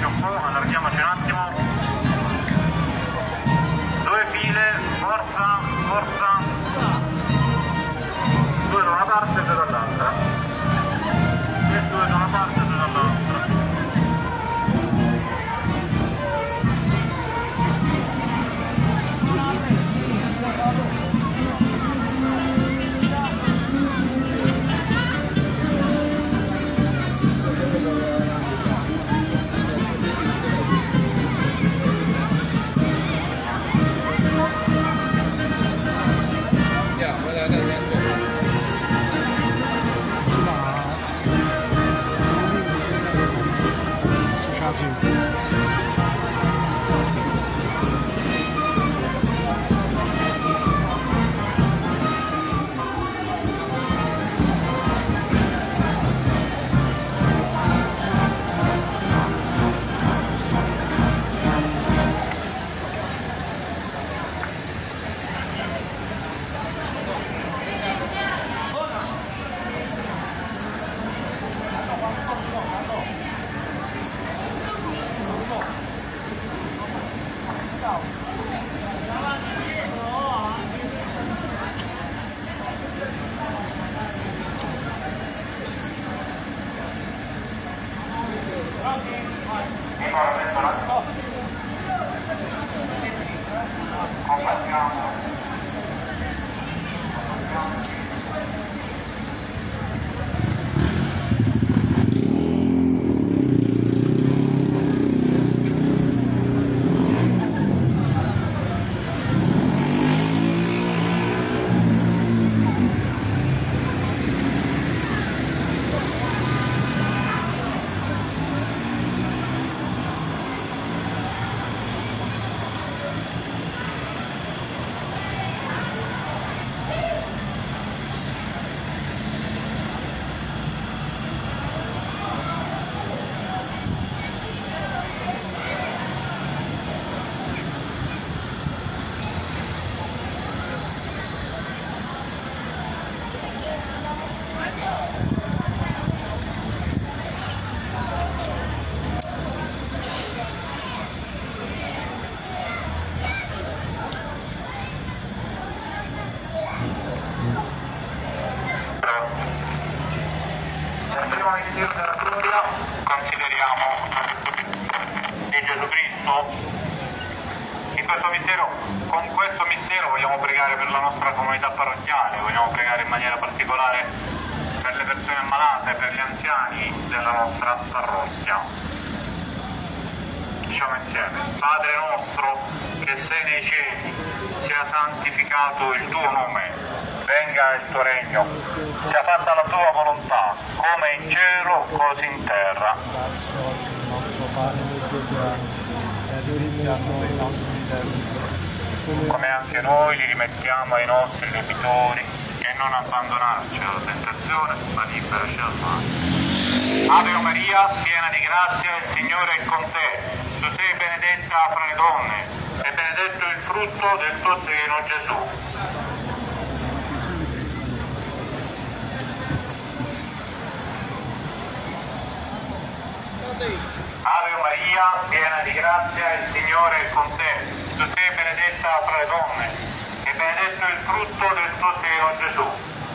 spazio un po', allarghiamoci un attimo. 2 file, forza, forza. 2 da una parte e 2 dall'altra. E 2 da una parte e 2 dall'altra. Consideriamo di Gesù Cristo. Con questo mistero vogliamo pregare per la nostra comunità parrocchiale, vogliamo pregare in maniera particolare per le persone ammalate, per gli anziani della nostra parrocchia. Diciamo insieme: Padre nostro che sei nei cieli, sia santificato il tuo nome, venga il tuo regno, sia fatta la tua volontà, come in cielo, così in terra. Dacci oggi il nostro pane quotidiano e rimetti a noi i nostri debiti, come anche noi li rimettiamo ai nostri debitori, e non abbandonarci alla tentazione, ma liberaci dal male. Ave Maria, piena di grazia, il Signore è con te. Tu sei benedetta fra le donne, e benedetto il frutto del tuo seno, Gesù. Ave Maria, piena di grazia, il Signore è con te. Tu sei benedetta fra le donne, e benedetto il frutto del tuo seno, Gesù.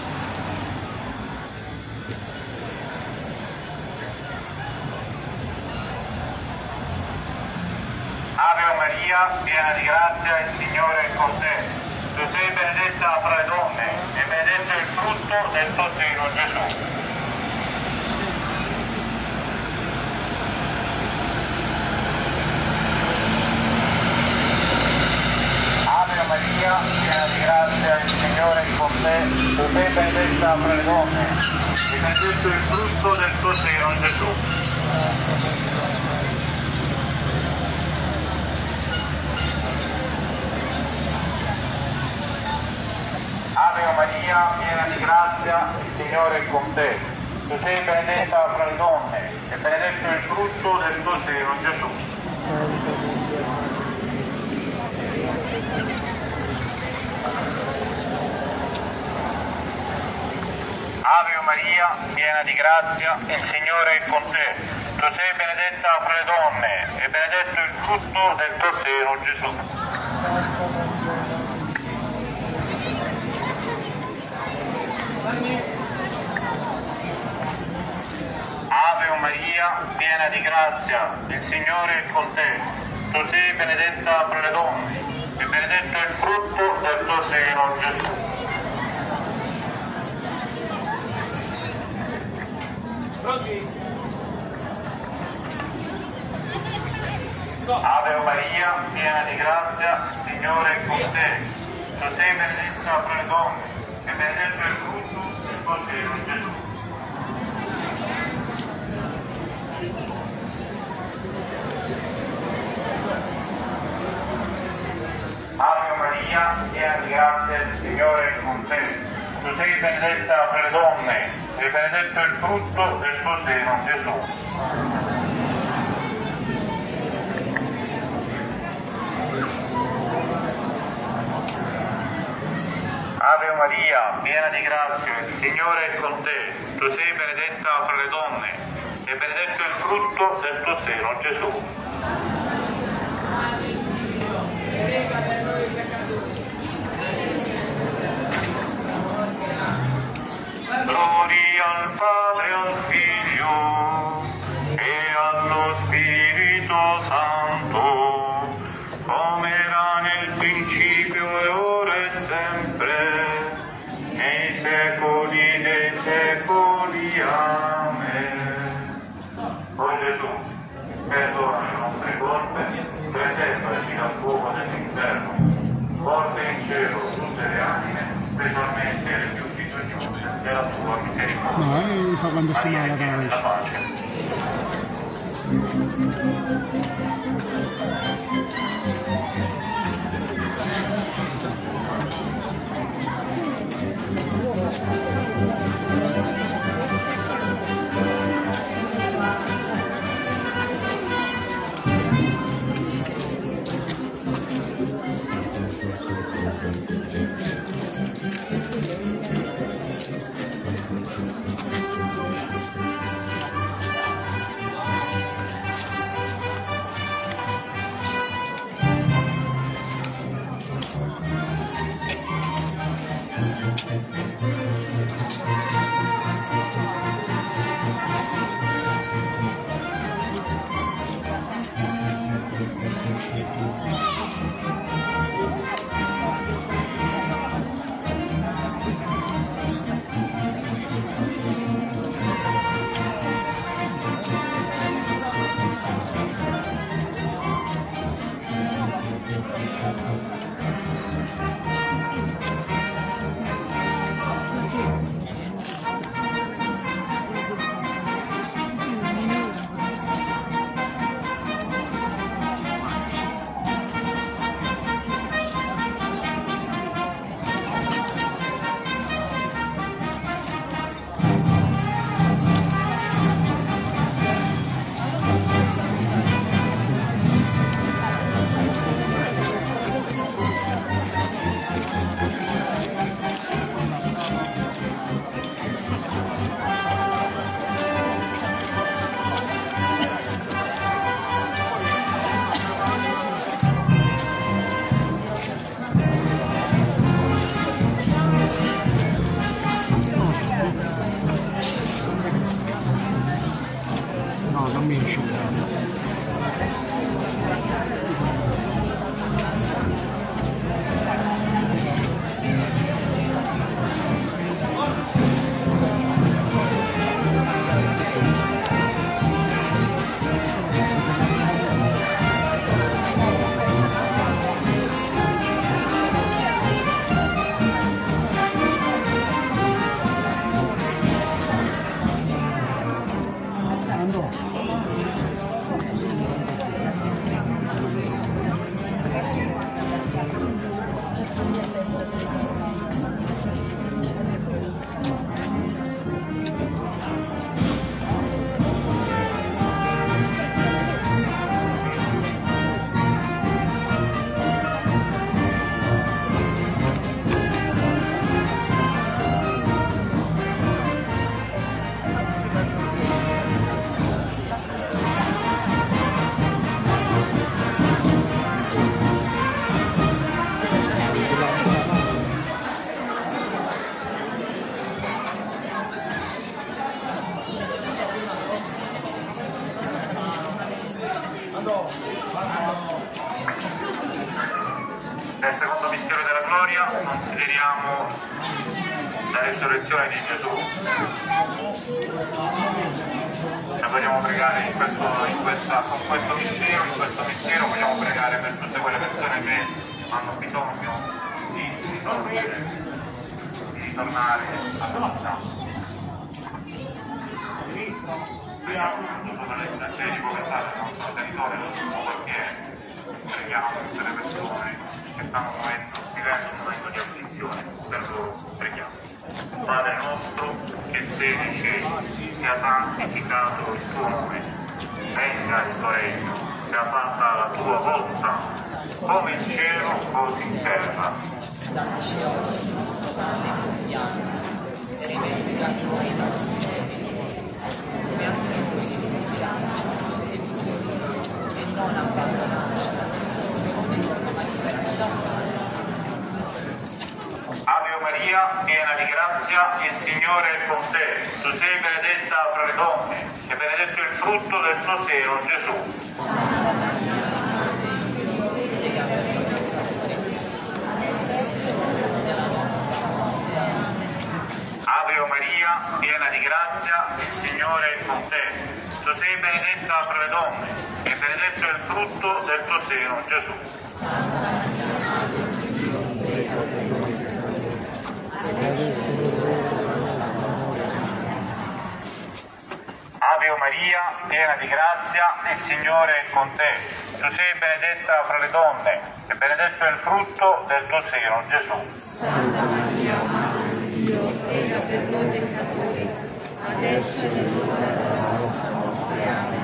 Ave Maria, piena di grazia, il Signore è con te. Tu sei benedetta fra le donne, e benedetto il frutto del tuo seno, Gesù. Ave Maria, piena di grazia, il Signore è con te. Tu sei benedetta fra le donne, e benedetto il frutto del tuo seno, Gesù. Ave Maria, piena di grazia, il Signore è con te. Tu sei benedetta fra le donne, e benedetto il frutto del tuo seno, Gesù. Ave Maria, piena di grazia, il Signore è con te. Tu sei benedetta fra le donne e benedetto il frutto del tuo seno, Gesù. Ave Maria, piena di grazia, il Signore è con te. Tu sei benedetta fra le donne e benedetto il frutto del tuo seno, Gesù. Ave Maria, piena di grazia, il Signore è con te. Tu sei benedetta fra le donne e benedetto il frutto del tuo seno, Gesù. Ave Maria, piena di grazia, il Signore è con te. Tu sei benedetta fra le donne e benedetto il frutto del tuo seno, Gesù. Ave Maria, piena di grazia, il Signore è con te. Tu sei benedetta fra le donne e benedetto il frutto del tuo seno, Gesù. Gloria al Padre, al Figlio e allo Spirito Santo, come era nel principio e ora e sempre, nei secoli dei secoli. Amen. O Gesù, perdona le nostre colpe, preservaci dal fuoco dell'inferno, porta in cielo tutte le anime, specialmente le più bisognose della tua misericordia. No, fa quando si mala la pace. Nel secondo mistero della gloria consideriamo la risurrezione di Gesù. E vogliamo pregare con questo mistero vogliamo pregare per tutte quelle persone che hanno bisogno di dormire, di ritornare alla vita. Sotto le situazioni di povertà del nostro territorio, del nostro quartiere, preghiamo tutte le persone che stanno vivendo un momento di afflizione, per loro preghiamo. Padre nostro che sei nei cieli, sia santificato il tuo nome, venga il tuo regno, sia fatta la tua volontà, come in cielo così in terra. Dacci oggi il nostro pane quotidiano e rimetti a noi i nostri debiti, come anche noi rimettiamo ai nostri debitori, e non abbandonarci alla tentazione, ma liberaci dal male. Ave Maria, piena di grazia, il Signore è con te. Tu sei benedetta fra le donne, e benedetto il frutto del tuo seno, Gesù. Santa Maria, Madre di Dio, prega per noi peccatori, adesso è l'ora della nostra morte. Amen. Ave Maria, piena di grazia, il Signore è con te. Tu sei benedetta fra le donne, e benedetto il frutto del tuo seno, Gesù. Santa Maria, Madre di Dio, prega per noi peccatori, adesso è l'ora della nostra morte. Amen. Ave Maria, piena di grazia, il Signore è con te. Tu sei benedetta fra le donne, e benedetto il frutto del tuo seno, Gesù. Santa Maria, Madre di Dio, prega per noi peccatori, adesso è l'ora della nostra morte. Amen.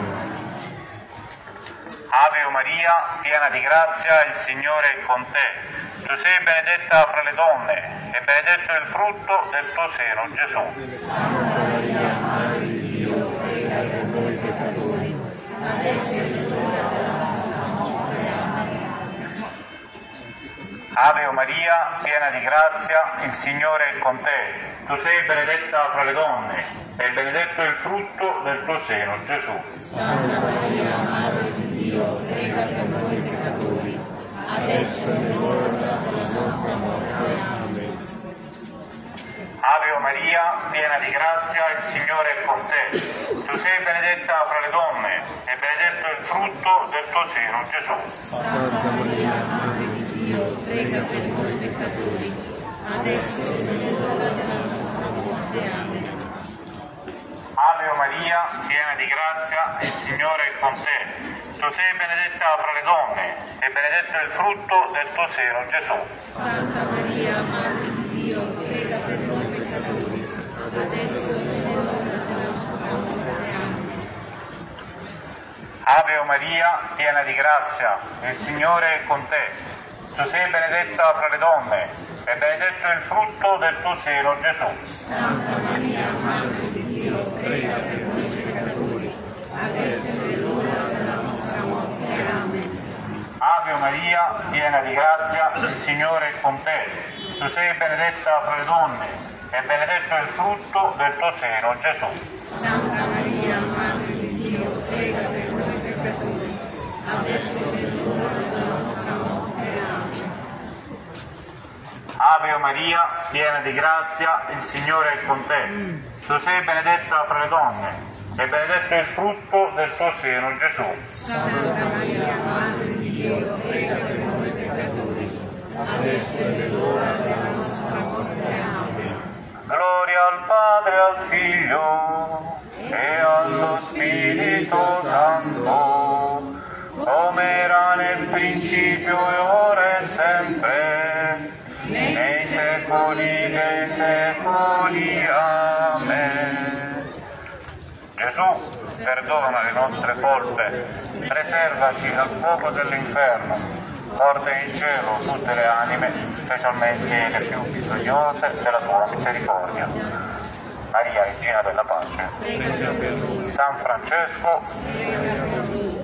Ave Maria, piena di grazia, il Signore è con te. Tu sei benedetta fra le donne, e benedetto il frutto del tuo seno, Gesù. Santa Maria, Madre di Dio, prega per noi peccatori, adesso è l'ora della nostra morte. Amen. Ave Maria, piena di grazia, il Signore è con te. Tu sei benedetta fra le donne, e benedetto il frutto del tuo seno, Gesù. Santa Maria, Madre di Dio, prega per noi peccatori, adesso è l'ora della nostra morte. Amen. Ave Maria, piena di grazia, il Signore è con te. Tu sei benedetta fra le donne, e benedetto il frutto del tuo seno, Gesù. Santa Maria, Madre di Dio, prega per noi peccatori, adesso è l'ora della nostra morte. Amen. Ave Maria, piena di grazia, il Signore è con te. Tu sei benedetta fra le donne, e benedetto il frutto del tuo seno, Gesù. Santa Maria, Madre di Dio, prega per noi peccatori, adesso è l'ora della nostra morte. Amen. Ave Maria, piena di grazia, il Signore è con te. Tu sei benedetta fra le donne, e benedetto il frutto del tuo seno, Gesù. Santa Maria, Madre di Dio, prega per noi peccatori, adesso è l'ora della nostra morte. Amen. Ave Maria, piena di grazia, il Signore è con te. Tu sei benedetta fra le donne, e benedetto il frutto del tuo seno, Gesù. Santa Maria, Madre di Dio, prega per noi peccatori, adesso è l'ora della nostra morte. Amen. Ave Maria, piena di grazia, il Signore è con te. Tu sei benedetta fra le donne, e benedetto il frutto del tuo seno, Gesù. Santa Maria, Madre di Dio, prega per noi peccatori, adesso è l'ora della nostra morte. Amen. Gloria al Padre, al Figlio e allo Spirito Santo, come era nel principio e ora e sempre, nei secoli dei secoli. Amen. Gesù, perdona le nostre colpe, preservaci dal fuoco dell'inferno, porta in cielo tutte le anime, specialmente le più bisognose della tua misericordia. Maria, Regina della Pace, Prega per noi. San Francesco, Prega per noi.